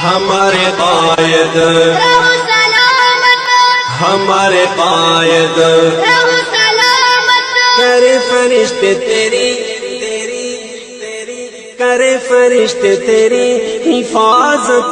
ہمارے قائد رہو سلامت، ہمارے قائد رہو سلامت، کرے فرشتے تیری کرے فرشتے تیری حفاظت،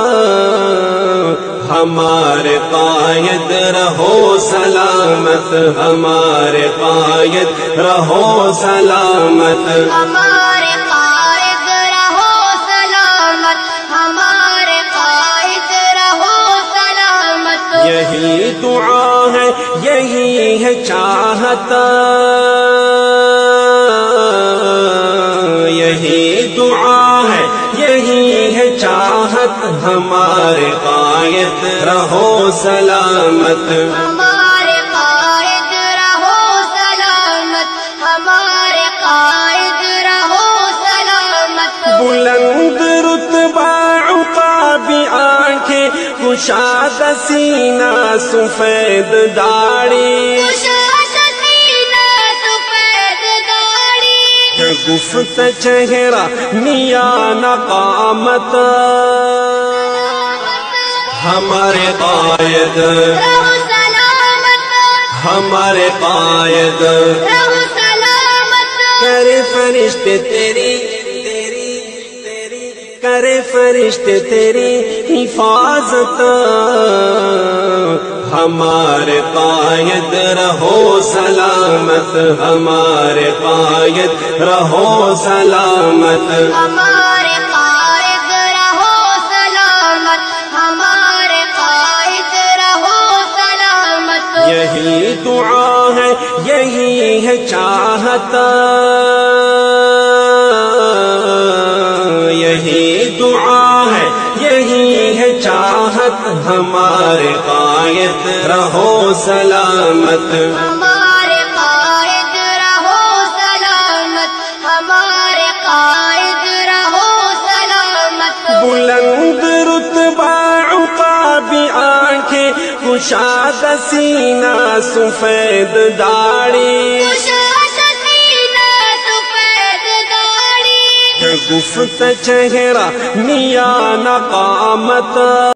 ہمارے قائد رہو سلامت، ہمارے قائد رہو سلامت، ہمارے قائد رہو سلامت، ہمارے قائد رہو سلامت۔ یہی دعا ہے، یہی ہے چاہت، یہی دعا ہے، یہی ہے چاہت، ہمارے قائد رہو سلامت، ہمارے قائد رہو سلامت، ہمارے قائد رہو سلامت۔ بلند رتبہ عقابی آنکھیں، کشاد سینہ سفید داڑھی، گفت چہرہ میاں قامت، ہمارے قائد رہو سلامت، ہمارے قائد رہو سلامت، کرے فرشتے تیری کرے فرشتے تیری حفاظت، ہمارے قائد رہو سلامت، ہمارے قائد رہو سلامت، ہمارے قائد رہو سلامت، ہمارے قائد رہو سلامت۔ یہی دعا ہے، یہی ہے چاہت، یہی دعا ہے، یہی ہے چاہت، ہمارے قائد رہو سلامت، ہمارے قائد رہو سلامت، ہمارے قائد رہو سلامت۔ بلند رتبہ عقابی آنکھیں، کشاد سینہ سفید داڑھی، گفت چہرہ میاں قامت۔